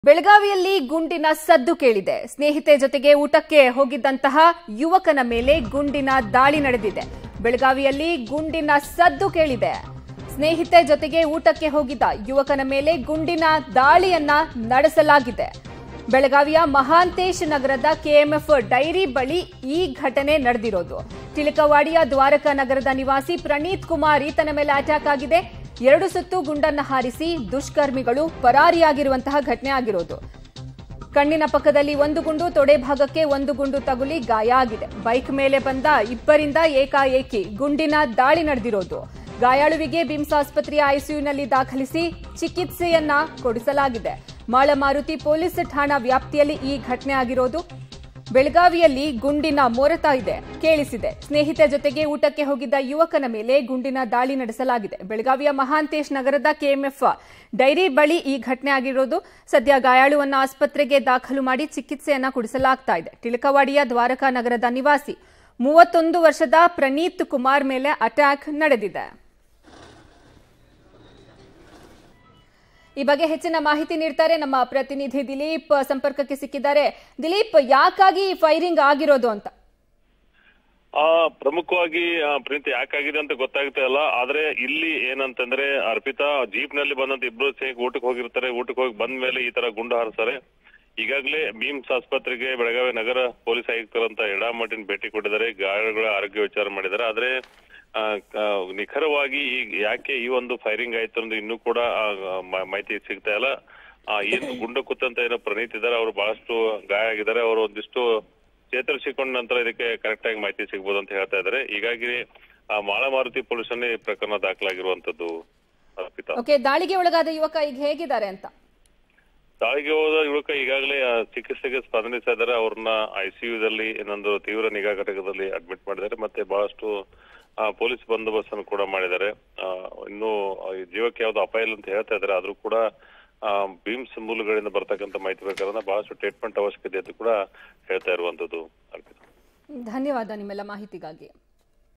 ಬೆಳಗಾವಿಯಲ್ಲಿ ಗುಂಡಿನ ಸದ್ದು ಕೇಳಿದೆ. ಸ್ನೇಹಿತೆ ಜೊತೆಗೆ ಊಟಕ್ಕೆ ಹೋಗಿದ್ದಂತಹ ಯುವಕನ ಮೇಲೆ ಗುಂಡಿನ ದಾಳಿ ನಡೆದಿದೆ. ಬೆಳಗಾವಿಯಲ್ಲಿ ಗುಂಡಿನ ಸದ್ದು ಕೇಳಿದೆ. ಸ್ನೇಹಿತೆ ಜೊತೆಗೆ ಊಟಕ್ಕೆ ಹೋಗಿದ್ದ ಯುವಕನ ಮೇಲೆ ಗುಂಡಿನ ದಾಳಿಯನ್ನ ನಡೆಸಲಾಗಿದೆ. ಬೆಳಗಾವಿಯ ಮಹಾಂತೇಶ್ ನಗರದ ಕೆಎಂಎಫ್ ಡೈರಿ ಬಳಿ ಈ ಘಟನೆ ನಡೆದಿರೋದು. ಟಿಳಕವಾಡಿಯ ದ್ವಾರಕಾ ನಗರದ ನಿವಾಸಿ ಪ್ರಣೀತ್ ಕುಮಾರ್ ಈತನ ಮೇಲೆ ಅಟ್ಯಾಕ್ ಆಗಿದೆ. 2 ಸುತ್ತು ಗುಂಡನ್ನು ಹಾರಿಸಿ ದುಷ್ಕರ್ಮಿಗಳು ಪರಾರಿಯಾಗಿರುವಂತಹ ಘಟನೆ ಆಗಿರೋದು. ಕಣ್ಣಿನ ಪಕ್ಕದಲ್ಲಿ 1 ಗುಂಡು, ತೊಡೆ ಭಾಗಕ್ಕೆ 1 ಗುಂಡು ತಗುಲಿ ಗಾಯ ಆಗಿದೆ. ಬೈಕ್ ಮೇಲೆ ಬಂದ ಇಬ್ಬರಿಂದ ಏಕಾಏಕಿ ಗುಂಡಿನ ದಾಳಿ ನಡೆದಿರೋದು. ಗಾಯಾಳುವಿಗೆ ಬಿಮ್ಸ್ ಆಸ್ಪತ್ರೆಯ ಐಸಿಯುನಲ್ಲಿ ದಾಖಲಿಸಿ ಚಿಕಿತ್ಸೆಯನ್ನ ಕೊಡಿಸಲಾಗಿದೆ. ಮಾಳಮಾರುತಿ ಪೊಲೀಸ್ ಠಾಣಾ ವ್ಯಾಪ್ತಿಯಲ್ಲಿ ಈ ಘಟನೆ ಆಗಿರೋದು. ಬೆಳಗಾವಿಯಲ್ಲಿ ಗುಂಡಿನ ಮೊರತ ಕೇಳಿಸಿದೆ. ಸ್ನೇಹಿತೆ ಜೊತೆಗೆ ಊಟಕ್ಕೆ ಹೋಗಿದ್ದ ಯುವಕನ ಮೇಲೆ ಗುಂಡಿನ ದಾಳಿ ನಡೆಸಲಾಗಿದೆ. ಬೆಳಗಾವಿಯ ಮಹಾಂತೇಶ್ ನಗರದ ಕೆಎಂಎಫ್ ಡೈರಿ ಬಳಿ ಈ ಘಟನೆ ಆಗಿರೋದು. ಸದ್ಯ ಗಾಯಾಳುವನ್ನು ಆಸ್ಪತ್ರೆಗೆ ದಾಖಲು ಮಾಡಿ ಚಿಕಿತ್ಸೆಯನ್ನ ಕೊಡಿಸಲಾಗ್ತಾ ಇದೆ. ಟಿಳಕವಾಡಿಯ ದ್ವಾರಕಾ ನಗರದ ನಿವಾಸಿ 31 ವರ್ಷದ ಪ್ರಣೀತ್ ಕುಮಾರ್ ಮೇಲೆ ಅಟ್ಯಾಕ್ ನಡೆದಿದೆ. ಈ ಬಗ್ಗೆ ಹೆಚ್ಚಿನ ಮಾಹಿತಿ ನೀಡ್ತಾರೆ ನಮ್ಮ ಪ್ರತಿನಿಧಿ ದಿಲೀಪ್. ಸಂಪರ್ಕಕ್ಕೆ ಸಿಕ್ಕಿದ್ದಾರೆ. ದಿಲೀಪ್, ಯಾಕಾಗಿ ಫೈರಿಂಗ್ ಆಗಿರೋದು ಅಂತ? ಪ್ರಮುಖವಾಗಿ ಪ್ರೀತಿ ಯಾಕಾಗಿದೆ ಅಂತ ಗೊತ್ತಾಗ್ತಾ ಇಲ್ಲ. ಆದ್ರೆ ಇಲ್ಲಿ ಏನಂತಂದ್ರೆ ಅರ್ಪಿತಾ ಜೀಪ್ ನಲ್ಲಿ ಬಂದಂತ ಇಬ್ರು ಊಟಕ್ಕೆ ಹೋಗಿರ್ತಾರೆ. ಊಟಕ್ಕೆ ಹೋಗಿ ಬಂದ ಮೇಲೆ ಈ ತರ ಗುಂಡು ಹಾರಿಸ್ತಾರೆ. ಈಗಾಗಲೇ ಬಿಮ್ಸ್ ಆಸ್ಪತ್ರೆಗೆ ಬೆಳಗಾವಿ ನಗರ ಪೊಲೀಸ್ ಆಯುಕ್ತರಂತ ಎಡಾಮಟ್ಟಿನ ಭೇಟಿ ಕೊಟ್ಟಿದ್ದಾರೆ. ಗಾಯಾಳುಗಳ ಆರೋಗ್ಯ ವಿಚಾರ ಮಾಡಿದ್ದಾರೆ. ಆದ್ರೆ ನಿಖರವಾಗಿ ಯಾಕೆ ಈ ಒಂದು ಫೈರಿಂಗ್ ಆಯ್ತು ಅಂದ್ರೆ ಇನ್ನೂ ಕೂಡ ಮಾಹಿತಿ ಸಿಗ್ತಾ ಇಲ್ಲ. ಏನು ಗುಂಡು ಕುತ್ತಂತ ಏನೋ ಪ್ರಣೀತ್ ಇದ್ದಾರೆ, ಅವರು ಬಹಳಷ್ಟು ಗಾಯ ಆಗಿದ್ದಾರೆ. ಅವರು ಒಂದಿಷ್ಟು ಚೇತರಿಸಿಕೊಂಡ ನಂತರ ಇದಕ್ಕೆ ಕರೆಕ್ಟ್ ಆಗಿ ಮಾಹಿತಿ ಸಿಗ್ಬೋದು ಅಂತ ಹೇಳ್ತಾ ಇದ್ದಾರೆ. ಹೀಗಾಗಿ ಮಾಳಮಾರುತಿ ಪೊಲೀಸನ್ನೇ ಪ್ರಕರಣ ದಾಖಲಾಗಿರುವಂತದ್ದು. ದಾಳಿಗೆ ಒಳಗಾದ ಯುವಕ ಈಗ ಹೇಗಿದ್ದಾರೆ ಅಂತ? ದಾಳಿಗೆ ಹೋದ ಯುವಕ ಈಗಾಗಲೇ ಚಿಕಿತ್ಸೆಗೆ ಸ್ಪಂದಿಸ್ತಾ ಇದ್ದಾರೆ. ಅವ್ರನ್ನ ಐಸಿಯುದಲ್ಲಿ ಇನ್ನೊಂದು ತೀವ್ರ ನಿಗಾ ಘಟಕದಲ್ಲಿ ಅಡ್ಮಿಟ್ ಮಾಡಿದ್ದಾರೆ. ಮತ್ತೆ ಬಹಳಷ್ಟು ಪೊಲೀಸ್ ಬಂದೋಬಸ್ತ್ ಅನ್ನು ಕೂಡ ಮಾಡಿದ್ದಾರೆ. ಇನ್ನು ಜೀವಕ್ಕೆ ಯಾವ್ದು ಅಪಾಯ ಇಲ್ಲ ಅಂತ ಹೇಳ್ತಾ ಇದ್ದಾರೆ. ಆದ್ರೂ ಕೂಡ ಬಿಮ್ಸ್ ಮೂಲಗಳಿಂದ ಬರ್ತಕ್ಕಂಥ ಮಾಹಿತಿ ಪ್ರಕಾರ ಬಹಳಷ್ಟು ಟ್ರೀಟ್ಮೆಂಟ್ ಅವಶ್ಯಕತೆ ಅಂತ ಕೂಡ ಹೇಳ್ತಾ ಇರುವಂತದ್ದು. ಧನ್ಯವಾದ ನಿಮ್ಮೆಲ್ಲ ಮಾಹಿತಿಗಾಗಿ.